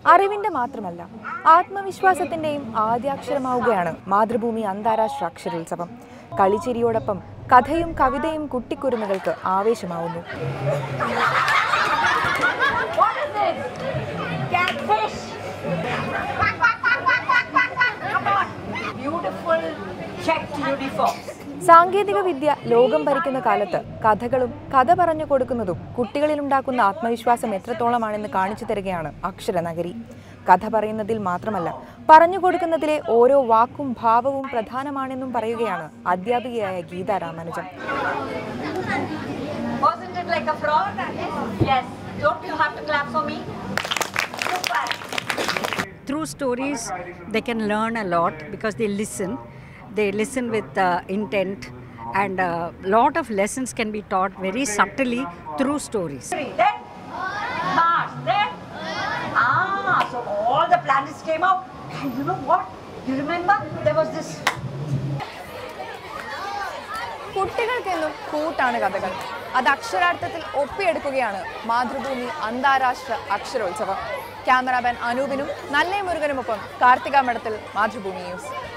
അറിവിന്റെ മാത്രമല്ല ആത്മവിശ്വാസത്തിന്റെയും ആദ്യാക്ഷരമാവുകയാണ് മാതൃഭൂമി അന്താരാഷ്ട്ര അക്ഷരോത്സവം. കളിച്ചിരിയോടൊപ്പം കഥയും കവിതയും കുട്ടിക്കുരുന്നുകൾക്ക് ആവേശമാവുന്നു. സാങ്കേതിക വിദ്യ ലോകം ഭരിക്കുന്ന കാലത്ത് കഥകളും കഥ പറഞ്ഞു കൊടുക്കുന്നതും കുട്ടികളിലുണ്ടാക്കുന്ന ആത്മവിശ്വാസം എത്രത്തോളമാണെന്ന് കാണിച്ചു തരികയാണ് അക്ഷരനഗരി. കഥ പറയുന്നതിൽ മാത്രമല്ല പറഞ്ഞു കൊടുക്കുന്നതിലെ ഓരോ വാക്കും ഭാവവും പ്രധാനമാണെന്നും പറയുകയാണ് അധ്യാപികയായ Gita Ramanujan. Through stories, they can learn a lot because they listen. They listen with intent, and a lot of lessons can be taught very subtly through stories. So all the planets came out. And you know what? You remember? There was this. കുട്ടികൾക്കെന്നും കൂട്ടാണ് കഥകൾ. അത് അക്ഷരാർത്ഥത്തിൽ ഒപ്പിയെടുക്കുകയാണ് മാതൃഭൂമി അന്താരാഷ്ട്ര അക്ഷരോത്സവം. Cameraman അനൂപിനും നല്ല മുരുകനുമൊപ്പം കാർത്തിക മഠത്തിൽ, Mathrubhumi news.